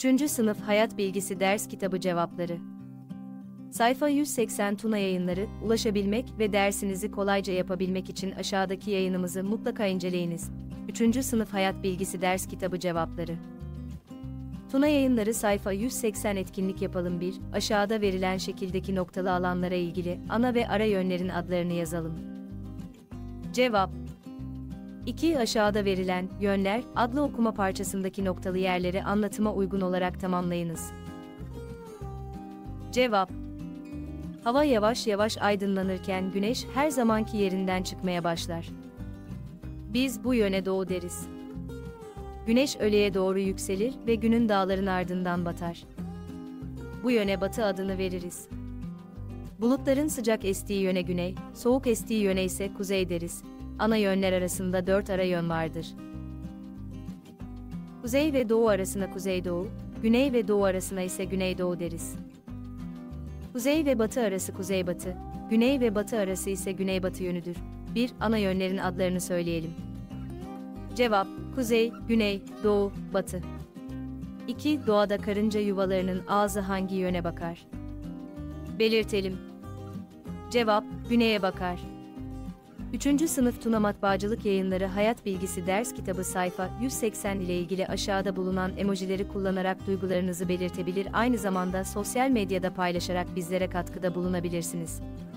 3. Sınıf Hayat Bilgisi Ders Kitabı Cevapları. Sayfa 180 Tuna Yayınları. Ulaşabilmek ve dersinizi kolayca yapabilmek için aşağıdaki yayınımızı mutlaka inceleyiniz. 3. Sınıf Hayat Bilgisi Ders Kitabı Cevapları. Tuna Yayınları sayfa 180 Etkinlik yapalım 1. Aşağıda verilen şekildeki noktalı alanlara ilgili ana ve ara yönlerin adlarını yazalım. Cevap 2. Aşağıda verilen yönler adlı okuma parçasındaki noktalı yerleri anlatıma uygun olarak tamamlayınız. Cevap: Hava yavaş yavaş aydınlanırken güneş her zamanki yerinden çıkmaya başlar. Biz bu yöne doğu deriz. Güneş öğleye doğru yükselir ve günün dağların ardından batar. Bu yöne batı adını veririz. Bulutların sıcak estiği yöne güney, soğuk estiği yöne ise kuzey deriz. Ana yönler arasında 4 ara yön vardır. Kuzey ve doğu arasına kuzeydoğu, güney ve doğu arasına ise güneydoğu deriz. Kuzey ve batı arası kuzeybatı, güney ve batı arası ise güneybatı yönüdür. 1. Ana yönlerin adlarını söyleyelim. Cevap: kuzey, güney, doğu, batı. 2. Doğada karınca yuvalarının ağzı hangi yöne bakar? Belirtelim. Cevap: güneye bakar. 3. Sınıf Tuna Matbaacılık Yayınları Hayat Bilgisi Ders Kitabı sayfa 180 ile ilgili aşağıda bulunan emojileri kullanarak duygularınızı belirtebilir, aynı zamanda sosyal medyada paylaşarak bizlere katkıda bulunabilirsiniz.